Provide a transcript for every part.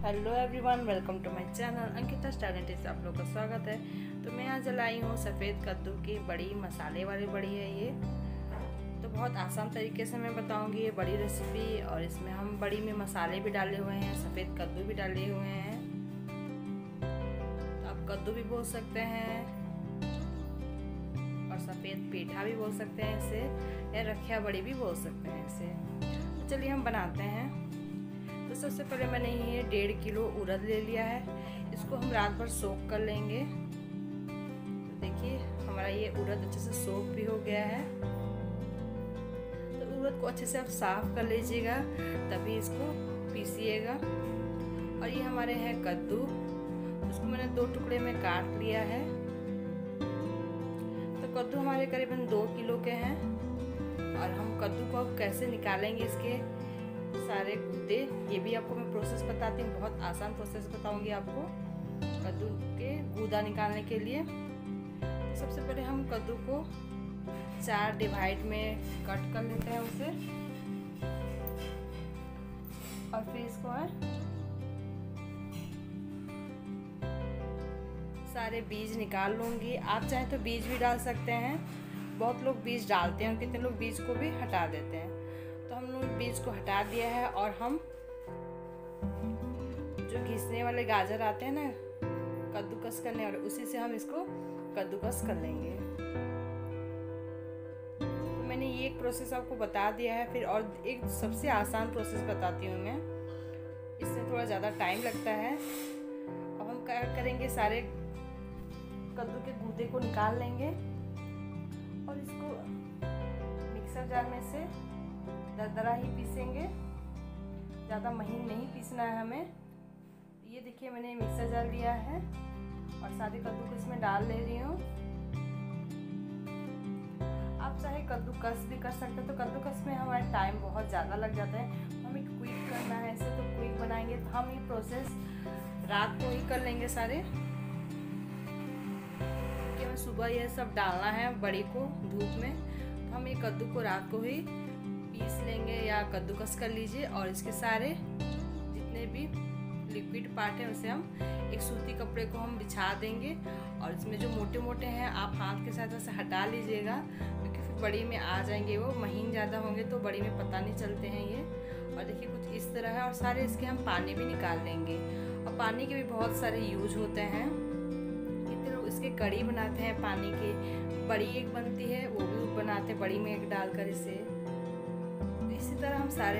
Hello everyone, welcome to my channel Ankita talented से आप लोग का स्वागत है। तो मैं आज लाई हूँ सफ़ेद कद्दू की बड़ी, मसाले वाली बड़ी है ये। तो बहुत आसान तरीके से मैं बताऊंगी ये बड़ी रेसिपी। और इसमें हम बड़ी में मसाले भी डाले हुए हैं, सफ़ेद कद्दू भी डाले हुए हैं। तो आप कद्दू भी बोल सकते हैं और सफ़ेद पेठा भी बोल सकते हैं इसे, या रखिया बड़ी भी बोल सकते हैं इसे। तो चलिए हम बनाते हैं। तो सबसे पहले मैंने ये 1.5 किलो उड़द ले लिया है। इसको हम रात भर सोख कर लेंगे। तो देखिए हमारा ये उड़द अच्छे से सोख भी हो गया है। तो उड़द को अच्छे से आप साफ कर लीजिएगा, तभी इसको पीसिएगा। और ये हमारे हैं कद्दू, उसको मैंने 2 टुकड़े में काट लिया है। तो कद्दू हमारे करीबन 2 किलो के हैं। और हम कद्दू को अब कैसे निकालेंगे इसके सारे गूदे, ये भी आपको मैं प्रोसेस बताती हूँ। बहुत आसान प्रोसेस बताऊंगी आपको कद्दू के गूदा निकालने के लिए। तो सबसे पहले हम कद्दू को 4 डिवाइड में कट कर लेते हैं उसे, और फिर इसको सारे बीज निकाल लूंगी। आप चाहें तो बीज भी डाल सकते हैं, बहुत लोग बीज डालते हैं, कितने लोग बीज को भी हटा देते हैं। तो हम लोग बीज को हटा दिया है। और हम जो घिसने वाले गाजर आते हैं ना कद्दूकस करने वाले, उसी से हम इसको कद्दूकस कर लेंगे। तो मैंने ये एक प्रोसेस आपको बता दिया है। फिर और एक सबसे आसान प्रोसेस बताती हूँ मैं, इससे थोड़ा ज़्यादा टाइम लगता है। अब हम क्या करेंगे, सारे कद्दू के गूदे को निकाल लेंगे और इसको मिक्सर जार में से दरदरा ही पीसेंगे, ज़्यादा महीन नहीं पीसना है हमें। ये देखिए मैंने मिक्सर जार लिया है और सारे कद्दू को इसमें डाल ले रही हूँ। आप चाहे कद्दूकस भी कर सकते हैं। तो कद्दूकस में हमारा टाइम बहुत ज़्यादा लग जाता है, हमें क्विक करना है इसे, तो क्विक बनाएंगे। तो हम ये प्रोसेस रात को ही कर लेंगे सारे, कि हमें सुबह ये सब डालना है बड़ी को धूप में। तो हम ये कद्दू को रात को ही पीस लेंगे या कद्दूकस कर लीजिए। और इसके सारे जितने भी लिक्विड पार्ट हैं उसे हम एक सूती कपड़े को हम बिछा देंगे। और इसमें जो मोटे मोटे हैं आप हाथ के साथ ऐसे हटा लीजिएगा, क्योंकि फिर बड़ी में आ जाएंगे, वो महीन ज़्यादा होंगे तो बड़ी में पता नहीं चलते हैं ये। और देखिए कुछ इस तरह है। और सारे इसके हम पानी भी निकाल लेंगे। और पानी के भी बहुत सारे यूज होते हैं। कितने लोग इसके कड़ी बनाते हैं पानी की, बड़ी एक बनती है वो भी बनाते हैं बड़ी में एक डालकर इसे। इसी तरह हम सारे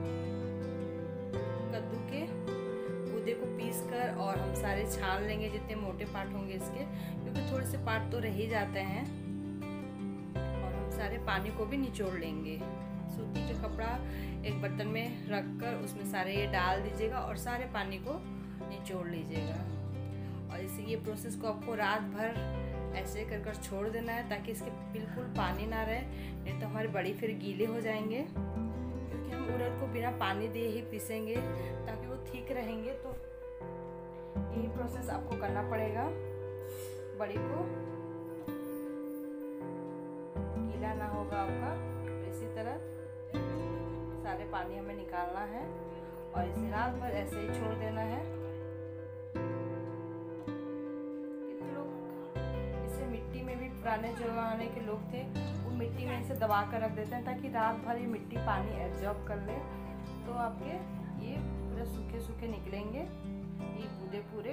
कद्दू के गूदे को पीस कर और हम सारे छान लेंगे जितने मोटे पार्ट होंगे इसके, क्योंकि थोड़े से पार्ट तो रह ही जाते हैं। और हम सारे पानी को भी निचोड़ लेंगे। सूती का कपड़ा एक बर्तन में रखकर उसमें सारे ये डाल दीजिएगा और सारे पानी को निचोड़ लीजिएगा। और इसे ये प्रोसेस को आपको रात भर ऐसे कर कर छोड़ देना है, ताकि इसके बिल्कुल पानी ना रहे, नहीं तो हमारी बड़ी फिर गीले हो जाएंगे। क्योंकि हम उड़द को बिना पानी दिए ही पीसेंगे ताकि वो ठीक रहेंगे। तो यही प्रोसेस आपको करना पड़ेगा, बड़ी को गीला ना होगा आपका। तो इसी तरह सारे पानी हमें निकालना है और इसे रात भर ऐसे ही छोड़ देना है। मिट्टी में भी पुराने जमाने के लोग थे, वो मिट्टी में इसे दबा कर रख देते हैं ताकि रात भर ये मिट्टी पानी एब्जॉर्ब कर ले। तो आपके ये पूरे सूखे सूखे निकलेंगे ये गूदे पूरे।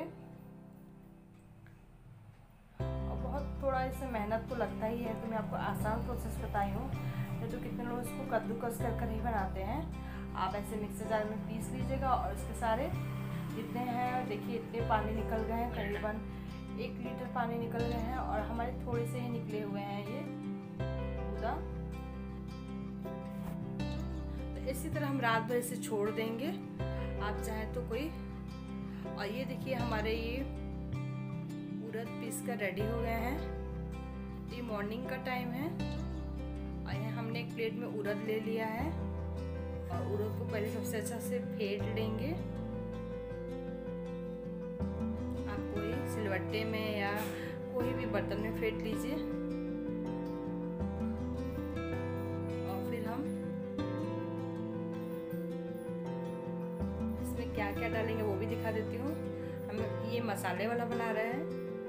और बहुत थोड़ा इससे मेहनत तो लगता ही है, तो मैं आपको आसान प्रोसेस बताई हूँ। नहीं तो कितने लोग इसको कद्दूकस कर कर ही बनाते हैं। आप ऐसे मिक्सर जार में पीस लीजिएगा और इसके सारे जितने हैं, देखिए इतने पानी निकल गए हैं, करीबन 1 लीटर पानी निकल गए हैं। और हमारे थोड़े से ही निकले हुए हैं ये गूदा। तो इसी तरह हम रात भर इसे छोड़ देंगे, आप चाहें तो कोई। और ये देखिए हमारे ये उड़द पीस कर रेडी हो गए हैं। तो ये मॉर्निंग का टाइम है और यहाँ हमने एक प्लेट में उड़द ले लिया है। और उड़द को पहले सबसे अच्छा से फेंट लेंगे। सिलवट्टे में या कोई भी बर्तन में फेंट लीजिए। और फिर हम इसमें क्या क्या डालेंगे वो भी दिखा देती हूँ। हम ये मसाले वाला बना रहे हैं।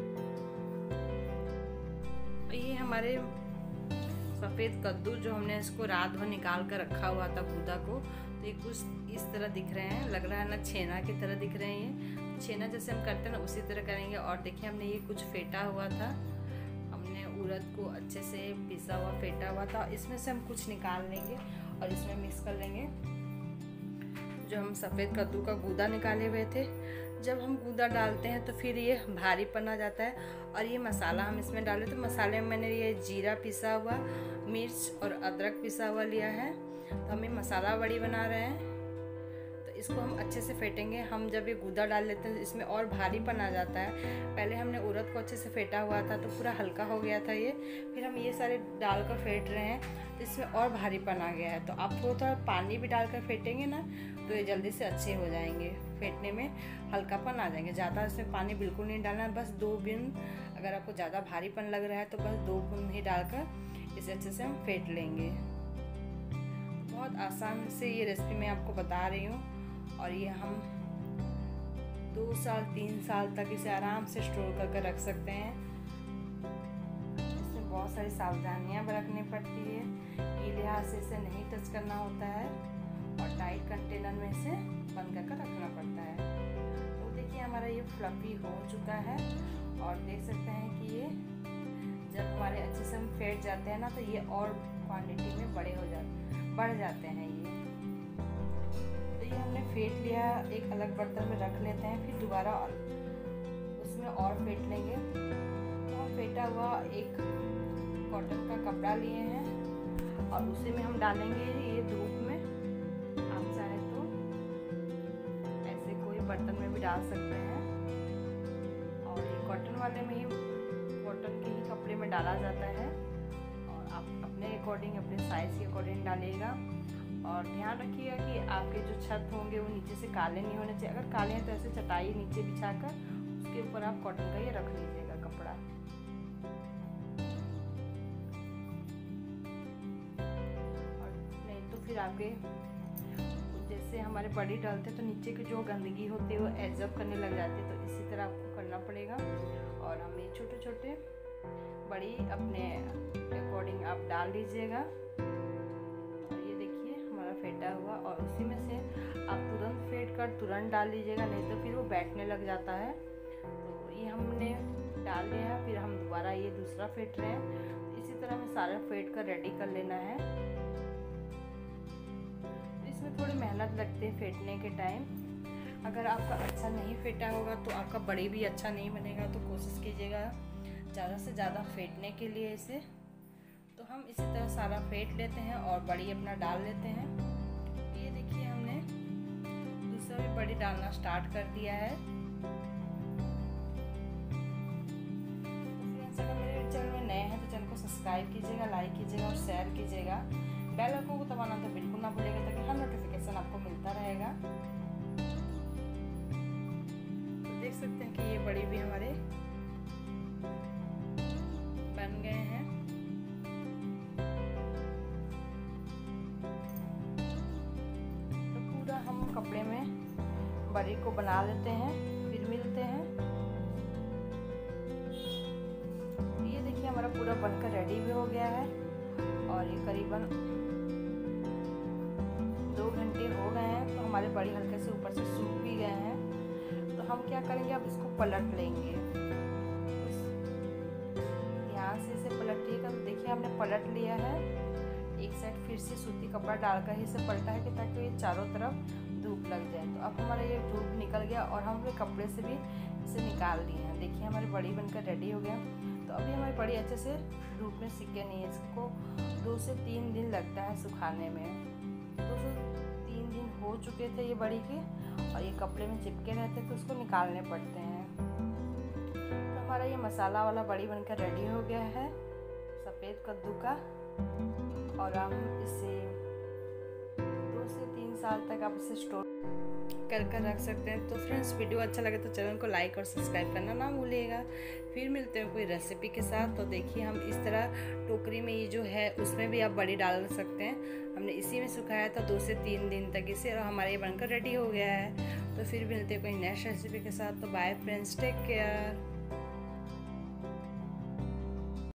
ये हमारे सफ़ेद कद्दू जो हमने इसको रात भर निकाल कर रखा हुआ था गूदा को, तो ये कुछ इस तरह दिख रहे हैं, लग रहा है ना छेना की तरह दिख रहे हैं। ये छेना जैसे हम करते हैं ना उसी तरह करेंगे। और देखिए हमने ये कुछ फेंटा हुआ था, हमने उड़द को अच्छे से पिसा हुआ फेंटा हुआ था। इसमें से हम कुछ निकाल लेंगे और इसमें मिक्स कर लेंगे। जो हम सफ़ेद कद्दू का गूदा निकाले हुए थे, जब हम गूदा डालते हैं तो फिर ये भारीपन आ जाता है। और ये मसाला हम इसमें डाले, तो मसाले में मैंने ये जीरा पिसा हुआ, मिर्च और अदरक पिसा हुआ लिया है। तो हम ये मसाला बड़ी बना रहे हैं, तो इसको हम अच्छे से फेंटेंगे। हम जब ये गूदा डाल लेते हैं इसमें और भारीपन आ जाता है। पहले हमने उड़द को अच्छे से फेंटा हुआ था तो पूरा हल्का हो गया था ये, फिर हम ये सारे डालकर फेंट रहे हैं तो इसमें और भारीपन आ गया है। तो आप थोड़ा पानी भी डालकर फेंटेंगे ना तो ये जल्दी से अच्छे हो जाएंगे, फेंटने में हल्कापन आ जाएंगे। ज़्यादा इसमें पानी बिल्कुल नहीं डालना है, बस 2 बूंद। अगर आपको ज़्यादा भारीपन लग रहा है तो बस 2 बूंद ही डालकर इसे अच्छे से हम फेंट लेंगे। बहुत आसान से ये रेसिपी मैं आपको बता रही हूँ। और ये हम 2 साल 3 साल तक इसे आराम से स्टोर करके रख सकते हैं। इसमें बहुत सारी सावधानियाँ बरतनी पड़ती है, गीले हाथ से इसे नहीं टच करना होता है और टाइट कंटेनर में इसे बंद करके रखना पड़ता है। तो देखिए हमारा ये फ्लफी हो चुका है और देख सकते हैं कि ये जब हमारे अच्छे से हम फेंट जाते हैं ना तो ये और क्वांटिटी में बढ़ जाते हैं ये। तो ये हमने फेंट लिया, एक अलग बर्तन में रख लेते हैं, फिर दोबारा उसमें और फेंट लेंगे। तो हम फेंटा हुआ एक कॉटन का कपड़ा लिए हैं और उसी में हम डालेंगे ये धूप में। आप चाहे तो ऐसे कोई बर्तन में भी डाल सकते हैं और ये कॉटन वाले में ही, कॉटन के ही कपड़े में डाला जाता है। और आप अपने अकॉर्डिंग, अपने साइज़ के अकॉर्डिंग डालिएगा। और ध्यान रखिएगा कि आपके जो छत होंगे वो नीचे से काले नहीं होने चाहिए। अगर काले हैं तो ऐसे चटाई नीचे बिछाकर उसके ऊपर आप कॉटन का ये रख लीजिएगा कपड़ा। और नहीं तो फिर आपके जैसे हमारे बड़ी डालते तो नीचे की जो गंदगी होती है वो एब्जॉर्ब करने लग जाती है, तो इसी तरह आपको करना पड़ेगा। और हम ये छोटे छोटे बड़ी अपने अकॉर्डिंग आप डाल दीजिएगा। और ये देखिए हमारा फेंटा हुआ, और उसी में से आप तुरंत फेंट कर तुरंत डाल लीजिएगा, नहीं तो फिर वो बैठने लग जाता है। तो ये हमने डाल दिया है, फिर हम दोबारा ये दूसरा फेंट रहे हैं। तो इसी तरह हमें सारा फेंट कर रेडी कर लेना है। तो इसमें थोड़ी मेहनत लगती है फेंटने के टाइम। अगर आपका अच्छा नहीं फेंटा होगा तो आपका बड़ी भी अच्छा नहीं बनेगा। तो कोशिश कीजिएगा ज़्यादा से ज़्यादा फेंटने के लिए इसे। तो हम इसी तरह सारा फेंट लेते हैं और बड़ी अपना डाल लेते हैं। ये देखिए हमने दूसरा भी बड़ी डालना स्टार्ट कर दिया है। तो फ्रेंड्स, अगर मेरे चैनल में नए हैं तो चैनल को सब्सक्राइब कीजिएगा, लाइक कीजिएगा और शेयर कीजिएगा। बेल आइकन को दबाना तो बिल्कुल ना भूलिएगा, ताकि हर नोटिफिकेशन आपको मिलता रहेगा। तो देख सकते हैं कि ये बड़ी भी हमारे बन गए हैं। तो पूरा हम कपड़े में बड़ी को बना लेते हैं, फिर मिलते हैं। ये देखिए हमारा पूरा बनकर रेडी भी हो गया है और ये करीबन 2 घंटे हो गए हैं। तो हमारे बड़ी हल्के से ऊपर से सूख भी गए हैं। तो हम क्या करेंगे, अब इसको पलट लेंगे। ध्यान से इसे पलटिएगा। तो देखिए हमने पलट लिया है, एक साइड फिर से सूती कपड़ा डालकर ही इसे पलटा है कि ताकि ये चारों तरफ धूप लग जाए। तो अब हमारा ये धूप निकल गया और हम अपने कपड़े से भी इसे निकाल दिए हैं। देखिए हमारी बड़ी बनकर रेडी हो गया। तो अभी हमारी बड़ी अच्छे से धूप में सिके नहीं है, इसको 2 से 3 दिन लगता है सुखाने में। 2 से 3 दिन हो चुके थे ये बड़ी के, और ये कपड़े में चिपके रहते तो उसको निकालने पड़ते हैं। तो हमारा ये मसाला वाला बड़ी बनकर रेडी हो गया है सफ़ेद कद्दू का। और हम इसे 2 से 3 साल तक आप इसे स्टोर कर रख सकते हैं। तो फ्रेंड्स, वीडियो अच्छा लगे तो चैनल को लाइक और सब्सक्राइब करना ना भूलिएगा। फिर मिलते हैं कोई रेसिपी के साथ। तो देखिए हम इस तरह टोकरी में ये जो है उसमें भी आप बड़ी डाल सकते हैं। हमने इसी में सुखाया था 2 से 3 दिन तक इसे, और हमारा ये बनकर रेडी हो गया है। तो फिर मिलते हैं कोई नेक्स्ट रेसिपी के साथ। तो बाय फ्रेंड्स, टेक केयर।